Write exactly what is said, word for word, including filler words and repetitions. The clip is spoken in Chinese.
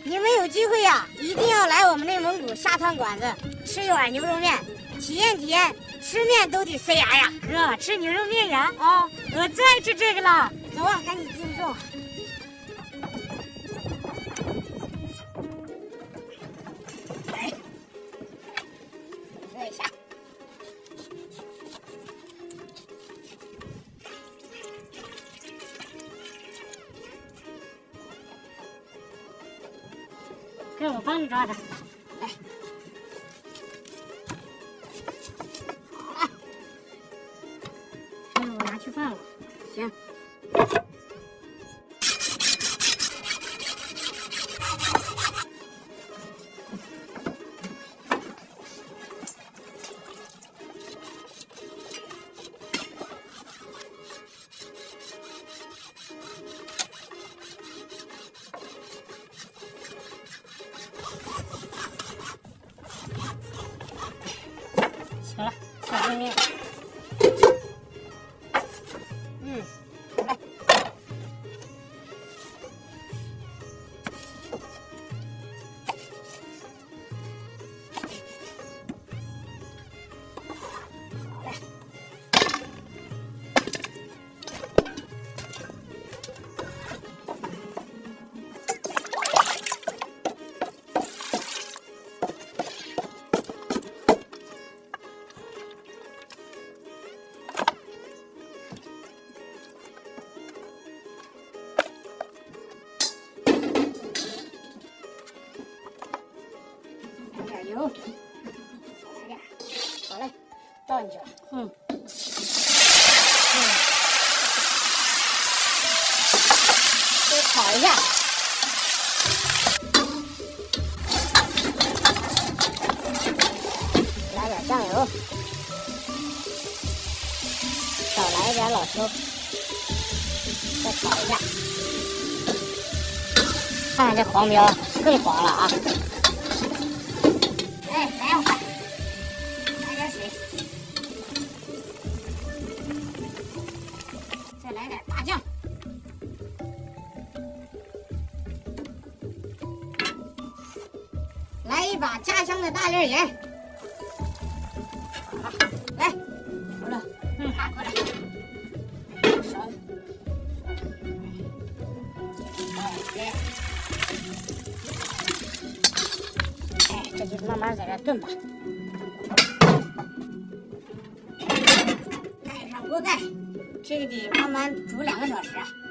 你们有机会呀，一定要来我们内蒙古沙滩馆子吃一碗牛肉面，体验体验，吃面都得塞牙呀！ 哥，吃牛肉面呀？啊，我最爱吃这个了。 走啊，赶紧进去坐。来，喝一下。 哥，我帮你抓着。 来， 好，这个我拿去放了。 行。 行了，下杯面。 嗯，来。来。油，来点，好嘞，倒进去了。 嗯。 嗯。再炒一下。来点酱油，少来一点老抽，再炒一下。看看这黄标，更黄了啊！ 哎，来一块，来点水，再来点大酱，来一把家乡的大粒盐。好了，来，好了，嗯，拿过来，勺子，来。 这就慢慢在这炖吧，盖上锅盖，这个得慢慢煮两个小时啊。